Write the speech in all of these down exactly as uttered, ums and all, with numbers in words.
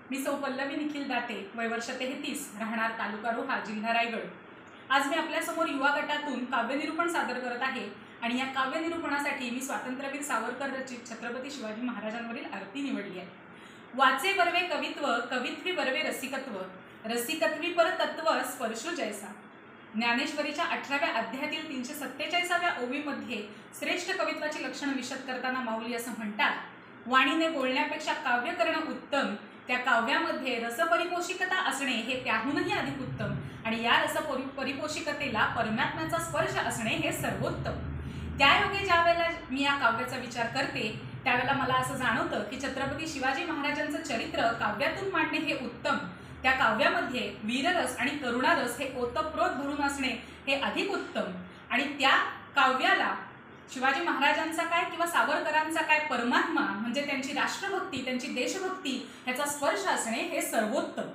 मी सौ पल्लवी निखिल दाते, वय वर्ष तेहतीस, राहणार तालुका रोहा, जिल्हा रायगड। आज मी आपल्यासमोर युवा गटातून काव्यनिरूपण सादर करत आहे आणि या काव्यनिरूपणासाठी मी स्वातंत्र्यवीर सावरकर रचित छत्रपती शिवाजी महाराजांवरील आरती निवडली आहे। वाचे बर्वे कवित्व, कवित्वी बर्वे रसिकत्व, रसिकत्वी पर तत्व स्पर्शो जैसा। ज्ञानेश्वरीच्या अठराव्या अध्यायातील तीनशे सत्तेचाळीसाव्या ओवीमध्ये श्रेष्ठ कवित्वाची लक्षणं विशद करताना माऊली असं म्हणतात, वाणीने बोलण्यापेक्षा काव्य करणं उत्तम, त्या काव्यामध्ये रसपरिपोषिकता असणे हे त्याहूनही अधिक उत्तम आणि या रसपरि परिपोषिकतेला परमात्म्याचा स्पर्श असणे हे सर्वोत्तम। त्यायोगे ज्या वेळेला मी या काव्याचा विचार करते त्यावेळेला मला असं जाणवतं की छत्रपती शिवाजी महाराजांचं चरित्र काव्यातून मांडणे हे उत्तम, त्या काव्यामध्ये वीररस आणि करुणारस हे ओतप्रोत भरून असणे हे अधिक उत्तम आणि त्या काव्याला शिवाजी महाराजांचा काय किंवा सावरकरांचा काय परमात्मा म्हणजे त्यांची राष्ट्रभक्ती, त्यांची देशभक्ती ह्याचा स्पर्श असणे हे सर्वोत्तम।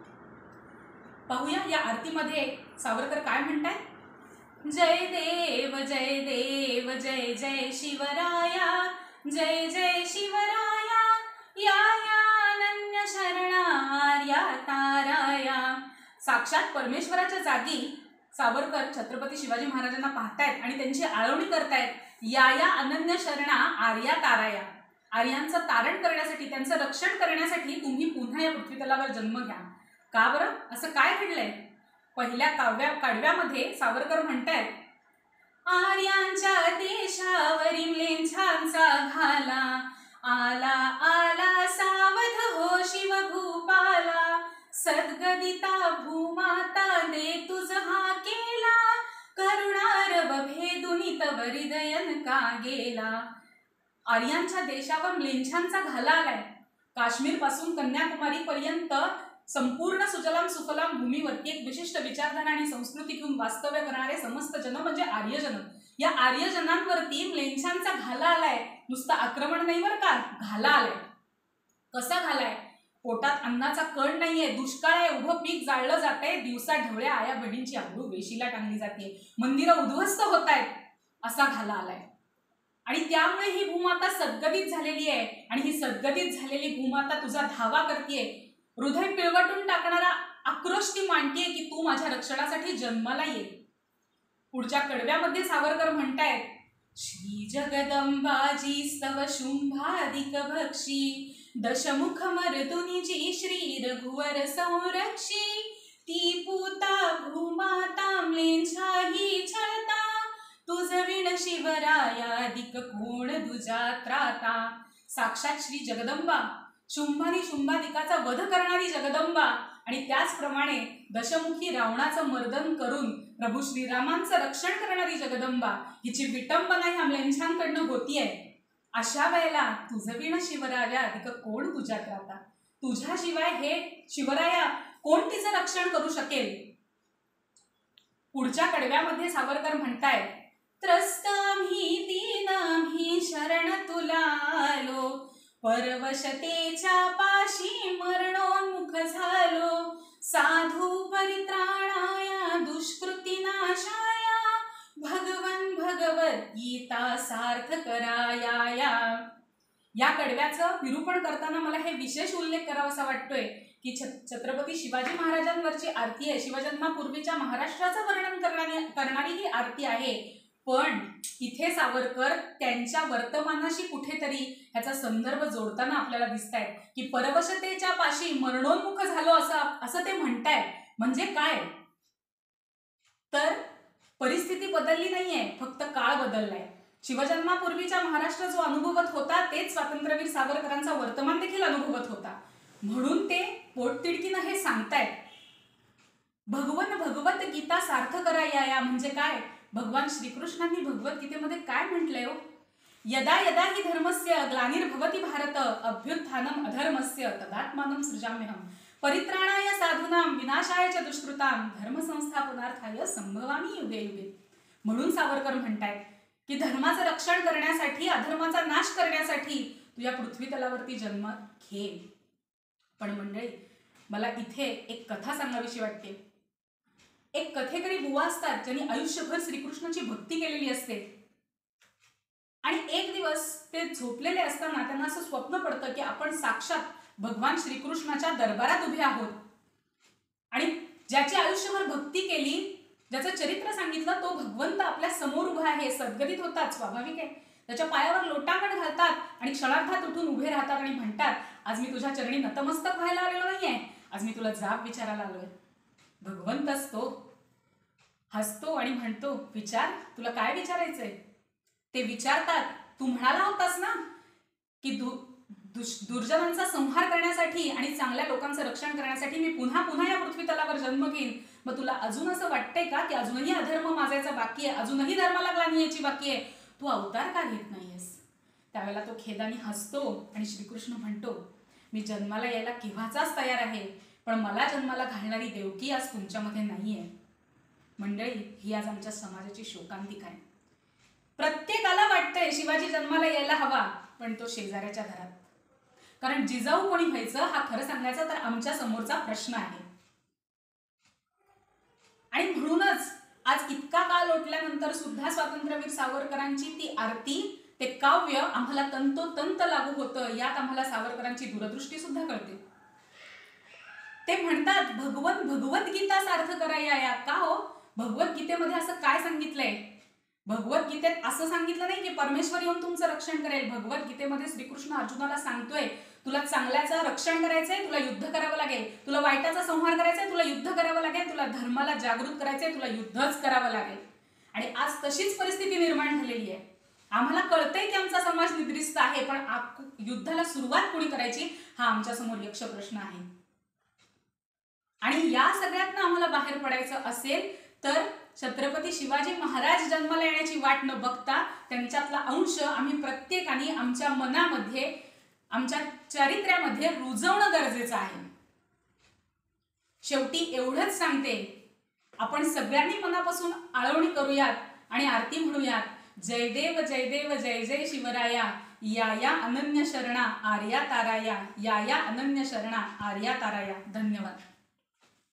पाहूया या आरतीमध्ये सावरकर काय म्हणतात। जय देव जय देव जय जय शिवराया, जय जय शिवराया, या या अनन्य शरणार्या ताराया। साक्षात परमेश्वराच्या जागी सावरकर छत्रपती शिवाजी महाराजांना पाहतायत आणि त्यांची आळवणी करतायत, या या अनन्य शरणा आर्या ताराया। आर्यांचं तारण करण्यासाठी, त्यांचं रक्षण करण्यासाठी तुम्ही पुन्हा या पृथ्वीतलावर जन्म घ्या। का बरं, असं काय घडलंय? पहिल्या काव्या काढव्यामध्ये सावरकर म्हणतायत, आर्यांच्या देशावरील लेंछांचा घाला, आला आला सावध हो शिव भूपाला, सद्गदिता भूमाता दे तुझ हा केला, करुणारव भेदुनी तव हृदयन का गेला। आर्यांच्या देशावर लेंछांचा घाला आलाय। काश्मीर पासून कन्याकुमारी पर्यंत संपूर्ण सुजलाम सुफलाम भूमीवरती एक विशिष्ट विचारधारा आणि संस्कृती घेऊन वास्तव्य करणारे समस्त जन म्हणजे आर्यजन। या आर्यजनांवरती लेंछांचा घाला आलाय, नुसतं आक्रमण नाही बरं का, घाला आलाय। कसा घालाय? पोटात अन्नाचा कण नाहीये, दुष्काळ आहे, उभं पीक जाळलं जातंय, दिवसा ढवळ्या आया बहिणींची आबरू वेशीला टांगली जाते, मंदिरं उद्ध्वस्त होत आहेत, असा घाला आलाय। आणि त्यामुळे ही भूमाता सद्गदित झालेली आहे आणि ही सद्गदित झालेली भूमाता तुझा धावा करतेय, हृदय पिळवटून टाकणारा आक्रोश ती मांडतीये की तू माझ्या रक्षणासाठी जन्माला ये। पुढच्या कडव्यामध्ये सावरकर म्हणतायत, श्री जगदंबाजी स्तव शुंभादिक भक्षी, दशमुख मर्दुनीची श्री रघुवर संरक्षी, ती पूता भूमाता लेंछाही छळता, तुझ विण शिवरायादिक कोण दुजा त्राता। साक्षात श्री जगदंबा, शुंभानी शुंभादिकाचा वध करणारी जगदंबा आणि त्याचप्रमाणे दशमुखी रावणाचं मर्दन करून प्रभू श्रीरामांचं रक्षण करणारी जगदंबा, हिची विटंबना ह्या लेंछांकडनं होतीये। अशा वेळेला तुझ विण शिवराया अधिक कोण तुझ्या त्राता, तुझ्याशिवाय हे शिवराया कोण तिचं रक्षण करू शकेल। पुढच्या कडव्यामध्ये सावरकर म्हणतायत, त्रस्त आम्ही दीन आम्ही शरण तुला आलो, परवशतेच्या पाशी मरणोन्मुख झालो, साधू परित्राणाया दुष्कृती नाशाया, भगवन भगवद्गीता सार्थ कराया। या कडव्याचं निरूपण करताना मला हे विशेष उल्लेख करावासा वाटतोय की छत्रपती शिवाजी महाराजांवरची आरती आहे, शिवजन्मापूर्वीच्या महाराष्ट्राचं वर्णन करणारी करणारी ही आरती आहे, पण इथे सावरकर त्यांच्या वर्तमानाशी कुठेतरी ह्याचा संदर्भ जोडताना आपल्याला दिसतायत की परवशतेच्या पाशी मरणोन्मुख झालो असं असं ते म्हणतायत। म्हणजे काय तर परिस्थिती बदलली नाहीये, फक्त काळ बदललाय। शिवजन्मापूर्वीच्या महाराष्ट्र जो अनुभवत होता तेच स्वातंत्र्यवीर सावरकरांचा वर्तमान देखील अनुभवत होता, म्हणून ते पोटतिडकीनं हे सांगतायत। भगवन भगवत गीता सार्थ कराया म्हणजे काय? भगवान श्रीकृष्णांनी भगवद्गीतेमध्ये काय म्हटलंय हो? यदा यदा हि धर्मस्य ग्लानिर्भवति भारत, अभ्युत्थानम अधर्मस्य तदात्मानं सृजाम्यहम्, परित्राणाय साधूनां विनाशाय च दुष्कृतां, धर्मसंस्थापनार्थाय संभवामि युगे युगे। म्हणून सावरकर म्हणतायत की धर्माचं रक्षण करण्यासाठी, अधर्माचा नाश करण्यासाठी तू या पृथ्वी तलावरती जन्म घे। पण मंडळी, मला इथे एक कथा सांगावीशी वाटते। एक कथेकरी बुवा असतात ज्यांनी आयुष्यभर श्रीकृष्णाची भक्ती केलेली असते आणि एक दिवस ते झोपलेले असताना त्यांना असं स्वप्न पडतं की आपण साक्षात भगवान श्रीकृष्णाच्या दरबारात उभे आहोत आणि ज्याची आयुष्यभर भक्ती केली, ज्याचं चरित्र सांगितलं, तो भगवंत आपल्या समोर उभा आहे. सद्गतीत होतात, स्वाभाविक आहे. त्याच्या पायावर लोटांगण घालतात आणि क्षणार्धात उठून उभे राहतात आणि म्हणतात, आज मी तुझ्या चरणी नतमस्तक व्हायला आलेलो नाहीये, आज मी तुला जाब विचारायला आलोय. भगवंतच तो हसतो आणि म्हणतो, विचार, तुला काय विचारायचंय? ते विचारतात, तू म्हणाला होतास ना की दु दुर्जनांचा संहार करण्यासाठी आणि चांगल्या लोकांचं रक्षण करण्यासाठी मी पुन्हा पुन्हा या पृथ्वी तलावर जन्म घेईन. मग तुला अजून असं वाटतंय का की अजूनही अधर्म माजायचा बाकी आहे, अजूनही धर्माला ग्लानी यायची बाकी आहे, तू अवतार का घेत नाहीयेस? त्यावेळेला तो खेदाने हसतो आणि श्रीकृष्ण म्हणतो, मी जन्माला यायला केव्हाचाच तयार आहे, पण मला जन्माला घालणारी देवकी आज तुमच्यामध्ये नाहीये. मंडळी, ही आज आमच्या समाजाची शोकांतिका आहे. प्रत्येकाला वाटतंय शिवाजी जन्माला यायला हवा, पण तो शेजाऱ्याच्या घरात. कारण जिजाऊ कोणी व्हायचं हा खरं सांगायचं तर आमच्या समोरचा प्रश्न आहे. आणि म्हणूनच आज इतका काळ लोटल्यानंतर सुद्धा स्वातंत्र्यवीर सावरकरांची ती आरती, ते काव्य आम्हाला तंतोतंत लागू होतं. यात आम्हाला सावरकरांची दूरदृष्टी सुद्धा कळते. ते म्हणतात, भगवत भगवद्गीता सार्थ कराया या. का हो? भगवद्गीतेमध्ये असं काय सांगितलंय? भगवद्गीतेत असं सांगितलं नाही की परमेश्वर येऊन तुमचं रक्षण करेल. भगवद्गीतेमध्ये श्रीकृष्ण अर्जुनाला सांगतोय, तुला चांगल्याचं रक्षण करायचंय, तुला युद्ध करावं लागेल. तुला वाईटाचा संहार करायचंय, तुला युद्ध करावं लागेल. तुला धर्माला जागृत करायचंय, तुला युद्धच करावं लागेल. आणि आज तशीच परिस्थिती निर्माण झालेली आहे. आम्हाला कळतंय की आमचा समाज निद्रिस्त आहे, पण युद्धाला सुरुवात कोणी करायची हा आमच्या समोर यक्ष प्रश्न आहे. आणि या सगळ्यातनं आम्हाला बाहेर पडायचं असेल तर छत्रपती शिवाजी महाराज जन्माला येण्याची वाट न बघता त्यांच्यातला अंश आम्ही प्रत्येकाने आमच्या मनामध्ये, आमच्या चारित्र्यामध्ये रुजवणं गरजेचं आहे. शेवटी एवढंच सांगते, आपण सगळ्यांनी मनापासून आळवणी करूयात आणि आरती म्हणूयात, जय देव जय देव जय जय शिवराया, या या अनन्य शरणा आर्या ताराया, या या अनन्य शरणा आर्या ताराया. धन्यवाद.